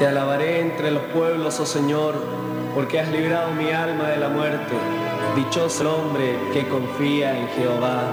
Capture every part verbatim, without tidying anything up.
Te alabaré entre los pueblos, oh Señor, porque has librado mi alma de la muerte. Dichoso el hombre que confía en Jehová.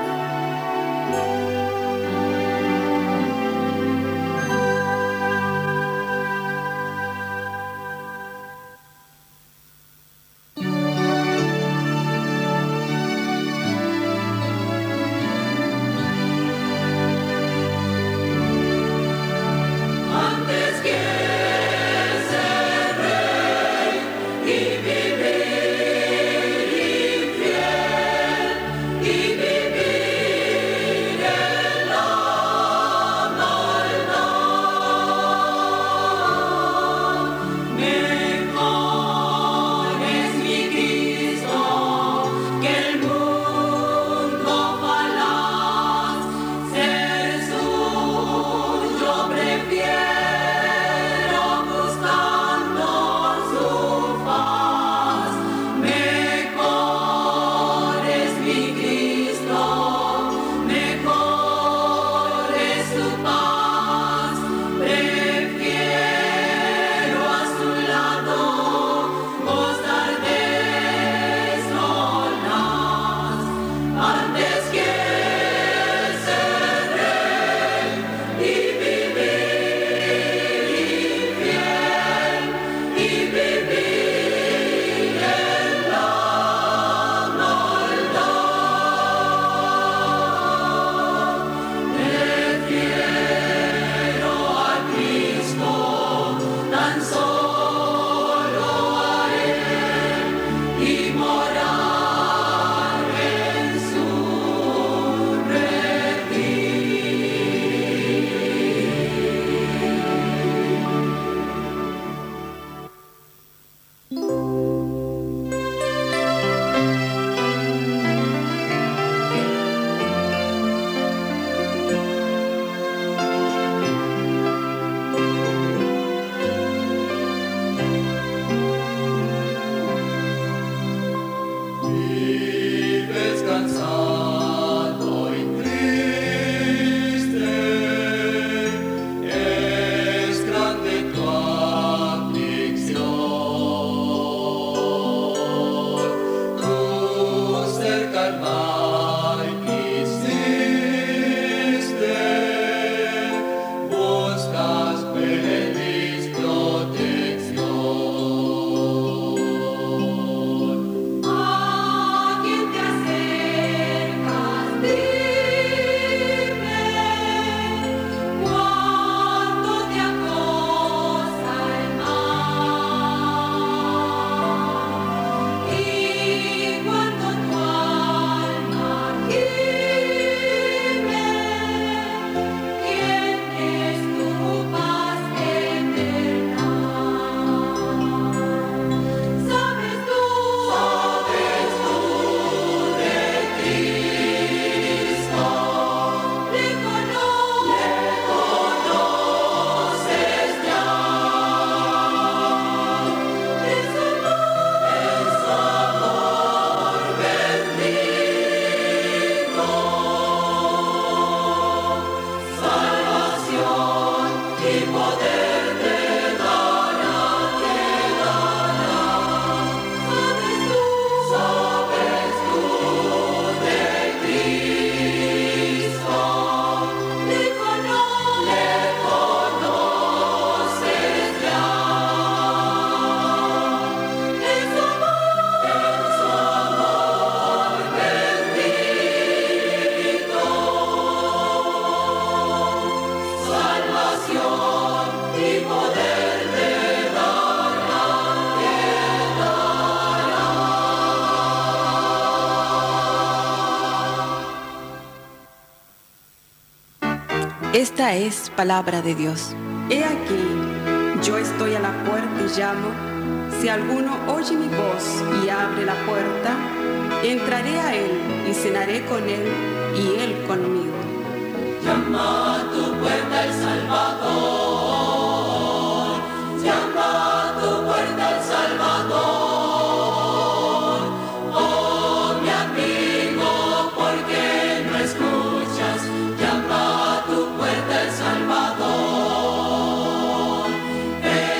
Esta es palabra de Dios. He aquí, yo estoy a la puerta y llamo. Si alguno oye mi voz y abre la puerta, entraré a él y cenaré con él y él conmigo. Llama a tu puerta el Salvador, llama a tu puerta el Salvador. Oh, mi amigo, ¿por qué no escuchas? Llama a tu puerta el Salvador.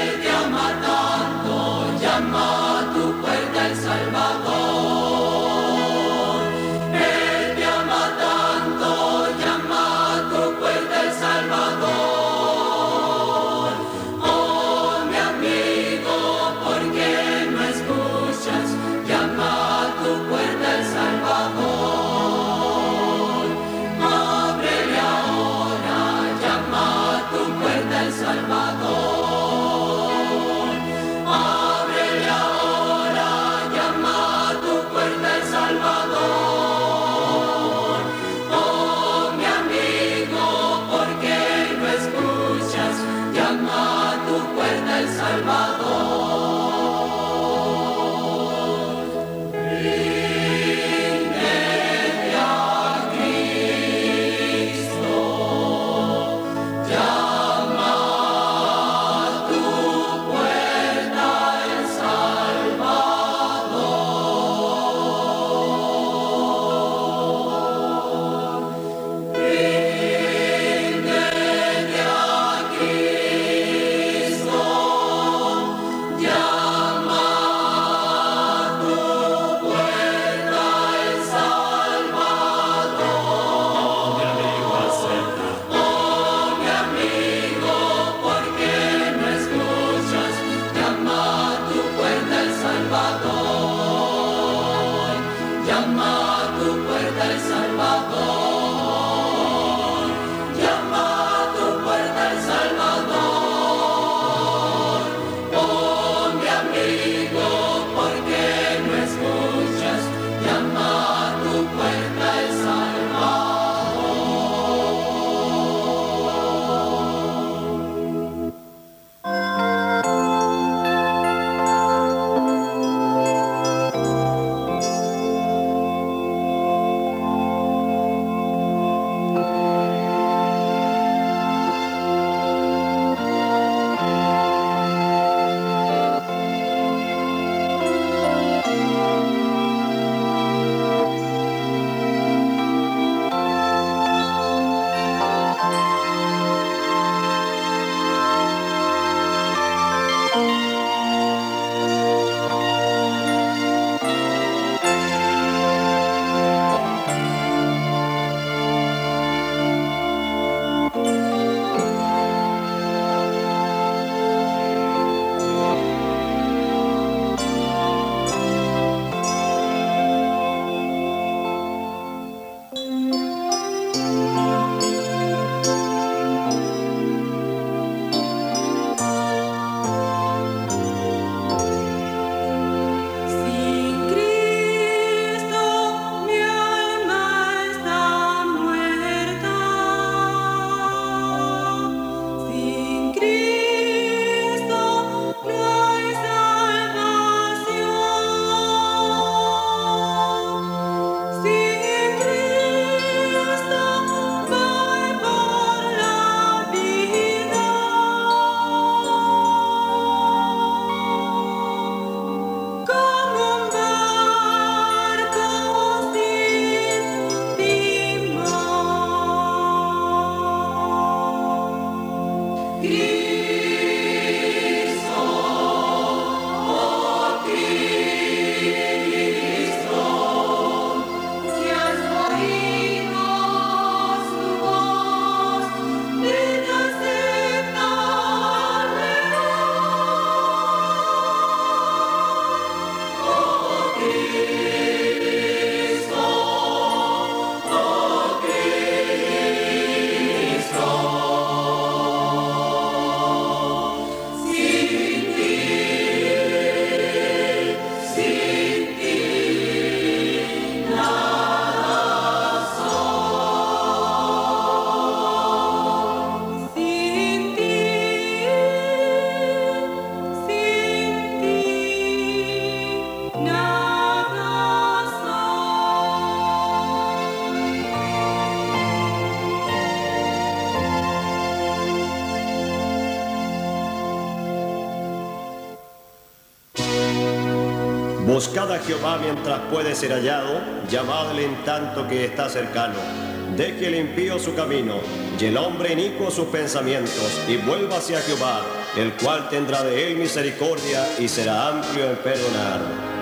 Buscad a Jehová mientras puede ser hallado, llamadle en tanto que está cercano. Deje el impío su camino, y el hombre inicuo sus pensamientos, y vuelva hacia Jehová, el cual tendrá de él misericordia y será amplio en perdonar.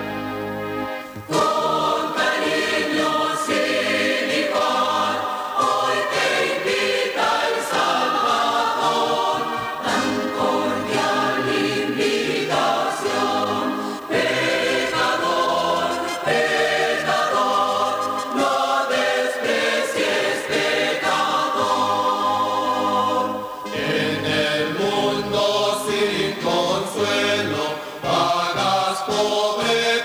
Pobre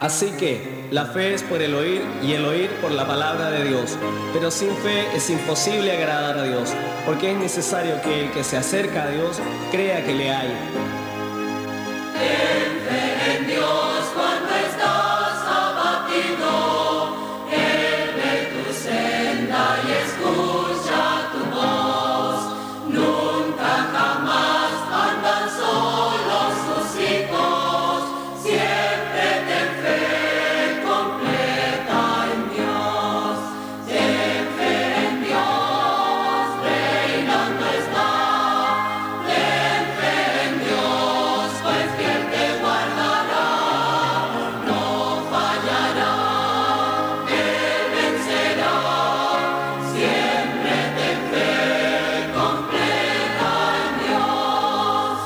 Así que la fe es por el oír y el oír por la palabra de Dios. Pero sin fe es imposible agradar a Dios, porque es necesario que el que se acerca a Dios crea que le hay. Ten fe en Dios cuando estás abatido. Él ve tu senda y escucha tu voz. Nunca jamás andan solos sus hijos. Siempre ten fe completa en Dios. Ten fe en Dios, reinando está. Ten fe en Dios, pues fiel te guardará. No fallará, Él vencerá. Siempre ten fe completa en Dios.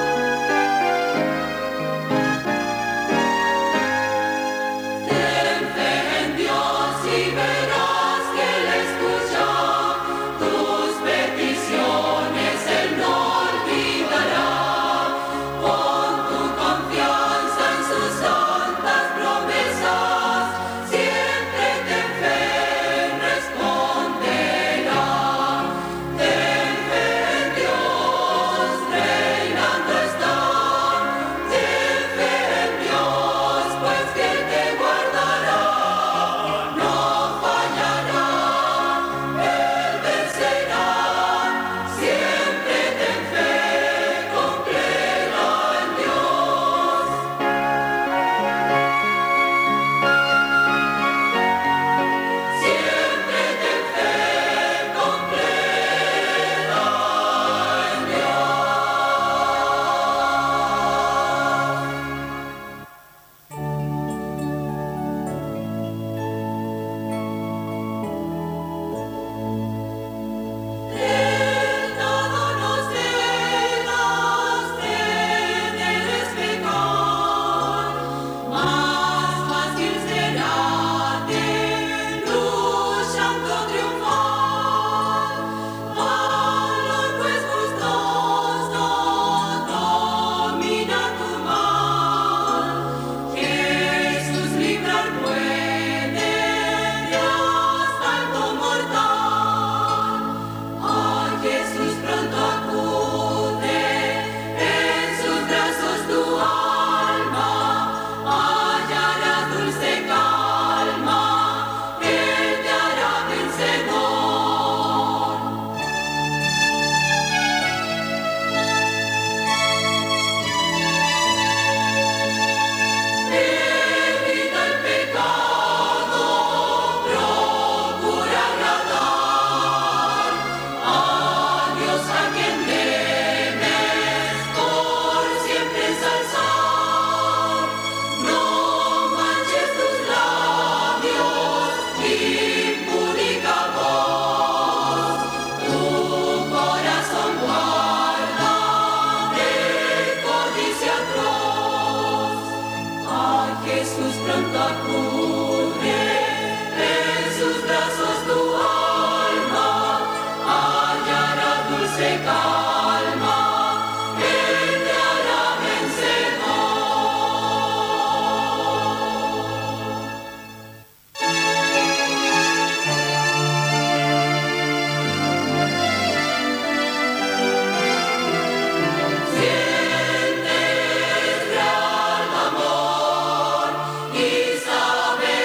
Ten fe en Dios y verás que Él escucha tus peticiones, Él no olvidará. Pon tu confianza en sus santas promesas, siempre ten fe, responderá. Ten fe en Dios, reinando está. Ten fe en Dios, pues fiel te guardará. No fallará, Él vencerá. Siempre ten fe completa en Dios. Siempre ten fe completa en Tentado nos cenas, tener pecar, más fácil será de luchando triunfar. Valor pues gustoso domina tu mal. Jesús librar puede de asalto mortal. A Jesús pronto acude, en sus brazos tu alma hallará dulce calma, Él te hará vencedor. Evita el pecado, procura agradar a Dios, a quien debes por siempre ensalzar. No manches tus labios, impúdica voz, tu corazón guarda de codicia atroz. A Jesús pronto acude, en sus brazos tu alma hallará dulce calma, Él te hará vencedor. Sientes real amor y sabes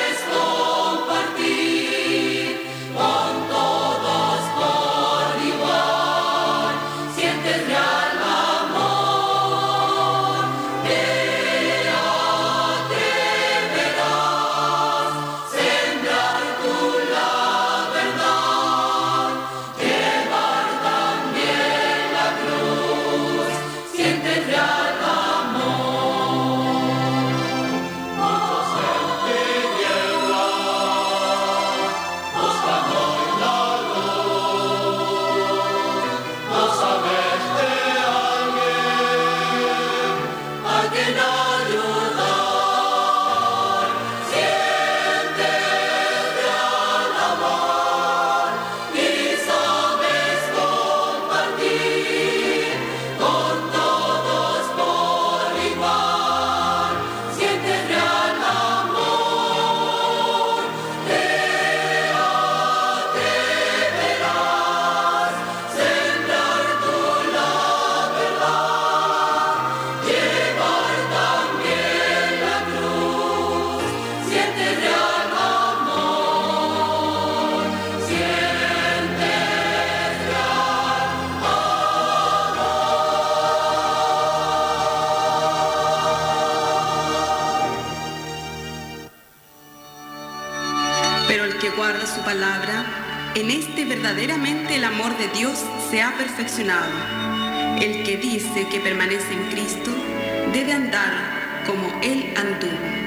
que guarda su palabra, en este verdaderamente el amor de Dios se ha perfeccionado. El que dice que permanece en Cristo debe andar como Él anduvo.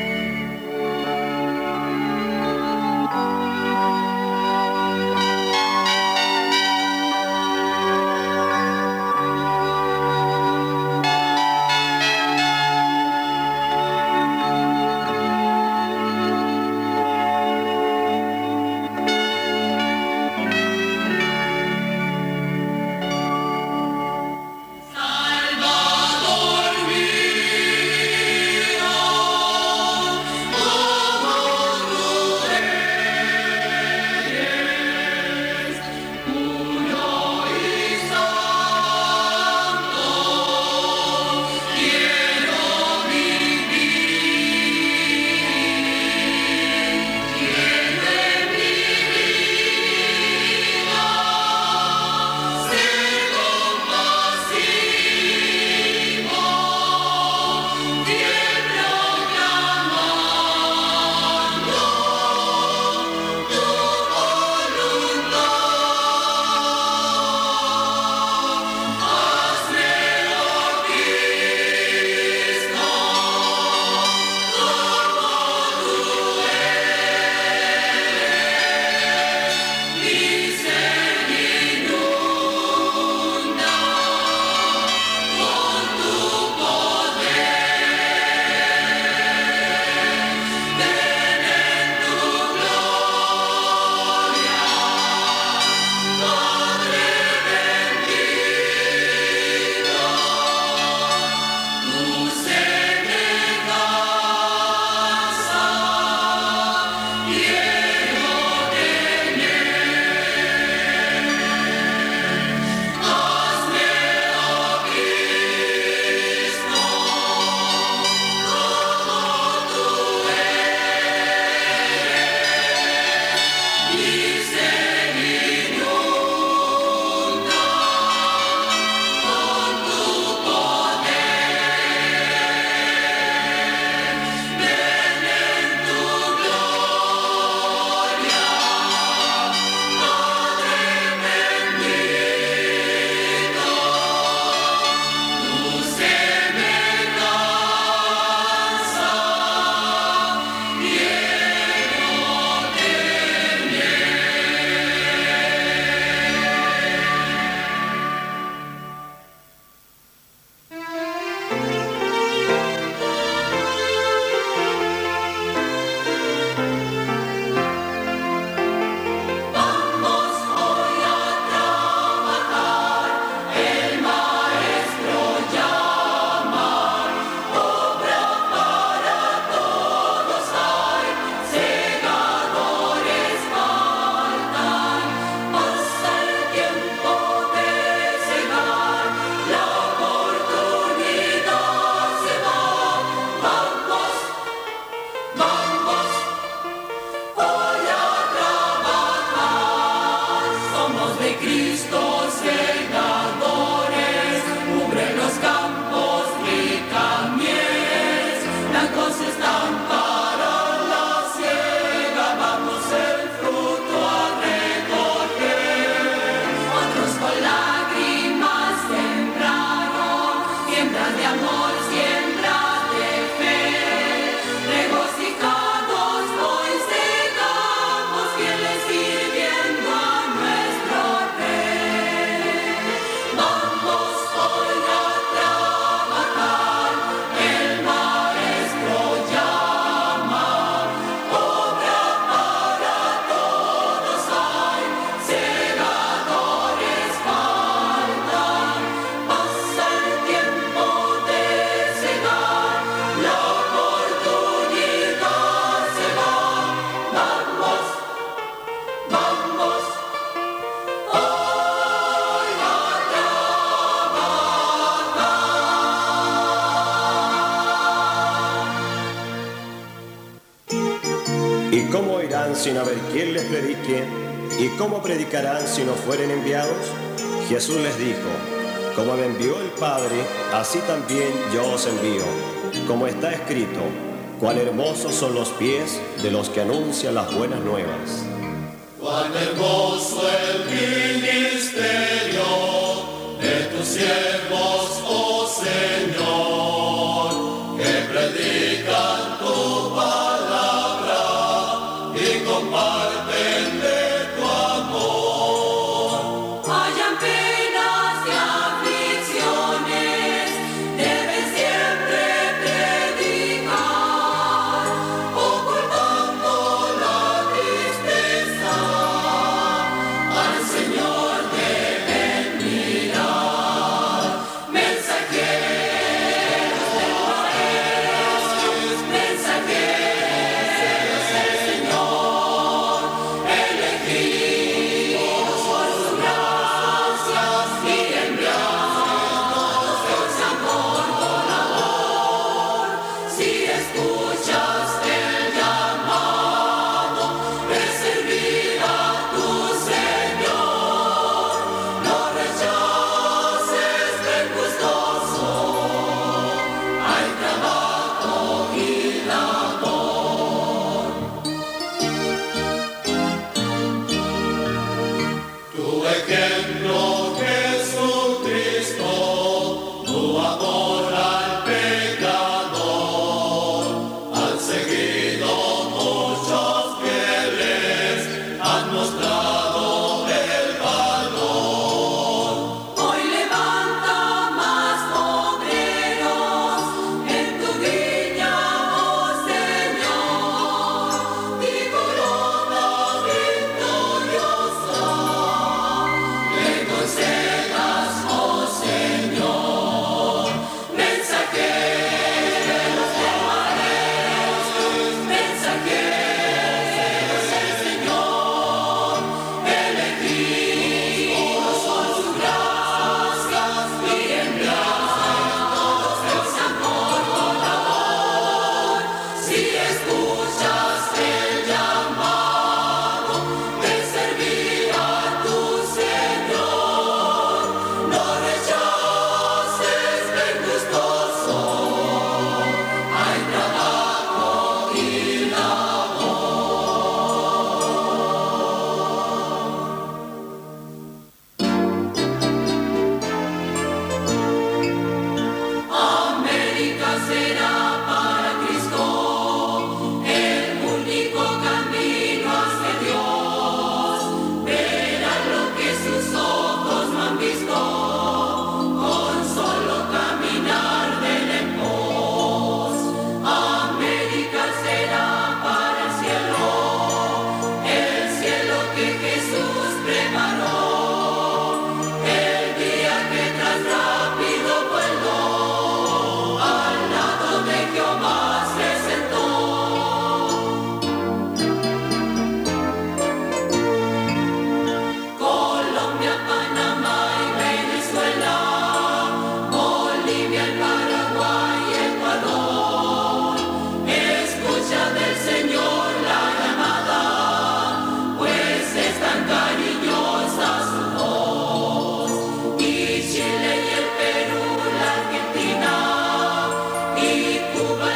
¿Y cómo oirán sin haber quien les predique? ¿Y cómo predicarán si no fueren enviados? Jesús les dijo: como me envió el Padre, así también yo os envío. Como está escrito: Cuán hermosos son los pies de los que anuncian las buenas nuevas. Cuán hermoso el ministerio de tus siervos, oh Señor, que predican tu palabra y comparten de tu amor. Hayan penas y aflicciones, deben siempre predicar, ocultando la tristeza, al Señor deben mirar. Mensajeros del Maestro, mensajeros del Señor, elegidos por su gracia y enviados de su amor con amor. Si escuchas el llamado de servir a tu Señor, no rechaces, ven gustoso, hay trabajo y labor. Tu ejemplo, Jesucristo, tu amor al pecador, han seguido muchos fieles, han mostrado el valor. Hoy levanta más obreros en tu viña, oh Señor, y corona victoriosa le concedas, oh Señor. Mensajeros del Maestro, mensajeros del Señor, elegidos por su gracia y enviados de su amor con amor. Si escuchas el llamado de servir a tu Señor, no rechaces, ven gustoso, hay trabajo y América será para Cristo el único camino hacia Dios. Verán lo que sus ojos no han visto, con solo caminar del en pos. América será para el cielo, el cielo que Jesús preparó. El día que tras rápido vuelo, al lado de Jehová se sentó. Colombia, Panamá y Venezuela, Bolivia, el Paraguay y Ecuador, escucha del Señor la llamada, pues es tan cariñosa su voz. Y Chile y el Perú, la Argentina, y Cuba